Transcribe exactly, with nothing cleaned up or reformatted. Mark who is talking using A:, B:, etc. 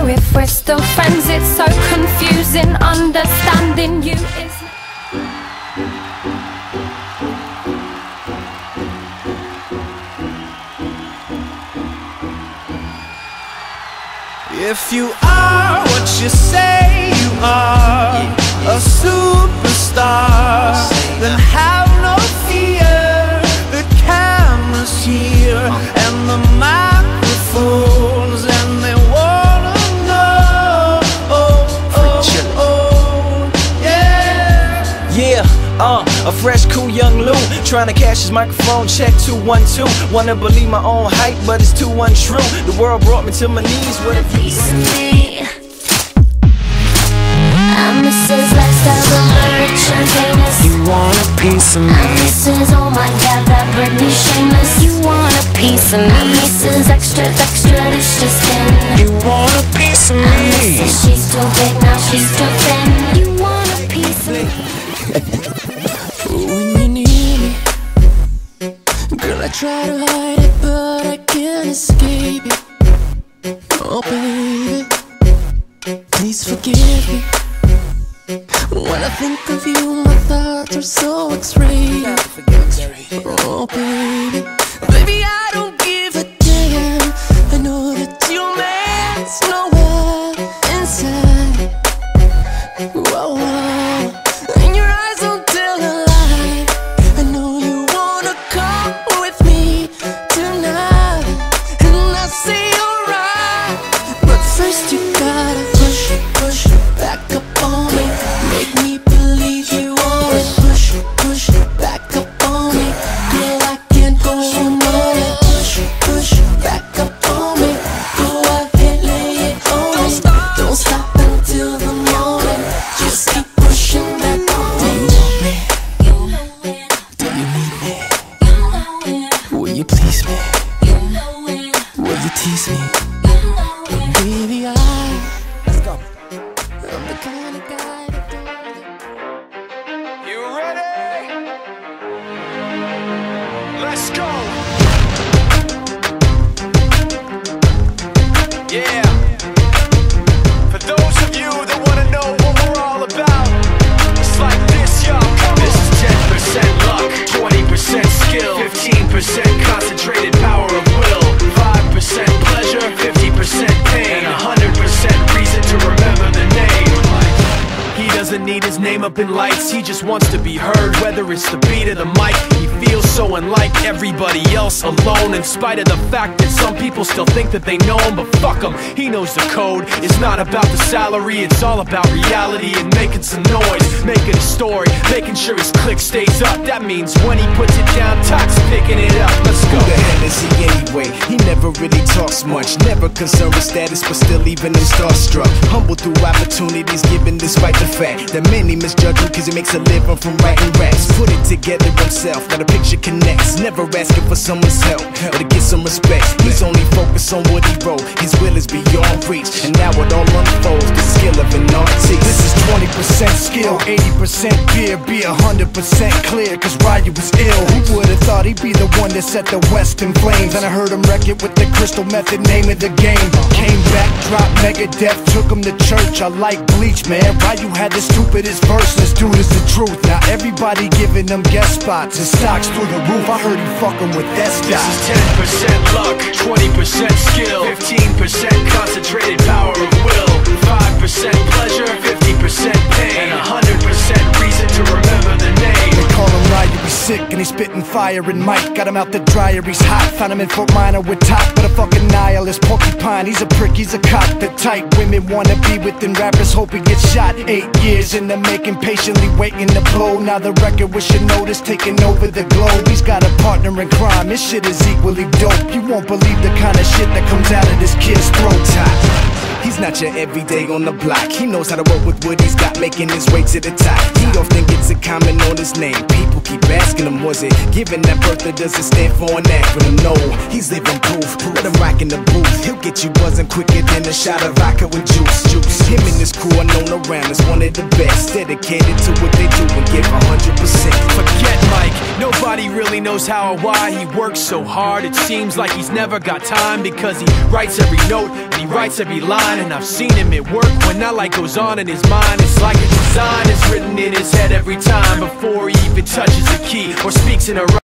A: if we're still friends. It's so confusing, understanding you is.
B: If you are what you say you are, a superstar, then have no fear. The camera's here and the microphones, and they wanna know. Oh, oh, oh, yeah.
C: Yeah, uh, a fresh, cool young Lou, trying to cash his microphone check two one two. Wanna believe my own hype, but it's too untrue. The world brought me to my knees with a piece of me.
D: I'm Missus Lifestyle, the merchant famous.
C: You want a piece of me?
D: I'm Missus Oh my God, that Britney shameless.
A: You want a piece of me?
D: I'm Missus Extra, extra, this just in.
C: You want a piece of me?
D: I'm Missus She's too big, now she's too thin.
A: You want a piece of me?
E: When you need me, girl, I try to hide it, but I can't escape it. Oh baby, please forgive me. When I think of you, my thoughts are so X-rated. Oh baby, baby, I don't give a damn. I know that your man's nowhere inside. Whoa, whoa. And your eyes don't tell a lie. I know you wanna come with me tonight, and I say alright. But first you gotta push, push back up on me. Make me believe you want it. Push, push back up on me. Girl, I can't go on it. Push, push back up on me. Go ahead, lay it on me. Don't stop, don't stop until the morning. Just keep pushing back on me. Do you want me? Do you need me? Will you please me? Will you tease me? Baby, I Let's go. I'm the kind of guy that don't.
B: You ready? Let's go. Yeah. For those of you that wanna know what we're all about, it's like this, y'all. This is ten percent luck, twenty percent skill, fifteen percent concentrated power of will, five percent pleasure, fifty percent pain, and one hundred percent reason to remember the name. He doesn't need his name up in lights, he just wants to be heard, whether it's the beat or the mic. He feels so unlike everybody else, alone, in spite of the fact that some people still think that they know him. But fuck him, he knows the code. It's not about the salary, it's all about reality and making some noise, making a story, making sure his click stays up. That means when he puts it down, Tox picking it up. Let's go.
F: Who the hell is he anyway? He never really talks much, never concerned with status, but still even him starstruck. Humble through opportunities given despite the fact that many misjudge him cause he makes a living from writing raps. Put it together himself, now the picture connects. Never asking for someone's help or to get some respect. He's only focused on what he wrote, his will is beyond reach, and now it all unfolds, the skill of an artist.
G: This is twenty percent skill, eighty percent beer, be one hundred percent clear, cause Ryu was ill. Who would've thought he'd be the one that set the West in flames? And I heard him wreck it with the Crystal Method, name of the game. Came back, dropped Megadeth, took him to church. I like Bleach, man. Ryu had the stupidest verse, this dude is the truth. Now everybody giving them guest spots, his stocks through the roof. I heard he fucking with that stock.
B: This is ten percent luck, twenty percent skill, fifteen percent concentrated power of will, five percent pleasure, fifty percent pain, and one hundred percent reason to remember the name.
G: They call him Ryu, he's sick and he's spitting fire. And Mike got him out the dryer, he's hot. Found him in Fort Minor with top, but a fucking nihilist porcupine. He's a prick, he's a cock. The type women wanna be within, rappers hope he gets shot. Eight years in the making, patiently waiting to blow. Now the record with your notice taking over the globe. He's got a partner in crime, this shit is equally dope. You won't believe the kind of shit that comes out of this kid's throat.
F: He's not your everyday on the block. He knows how to work with what he's got, making his way to the top. He often gets a comment on his name. People keep asking him, was it given that birth or does it stand for an acronym? No, he's living proof. Let him rock in the booth. He'll get you buzzing quicker than a shot of vodka with juice. Juice. Him and his crew are known around as one of the best, dedicated to what they do and give one hundred percent.
B: Forget Mike, nobody Nobody really knows how or why he works so hard. It seems like he's never got time, because he writes every note and he writes every line. And I've seen him at work when that light goes on in his mind. It's like a design is written in his head every time, before he even touches a key or speaks in a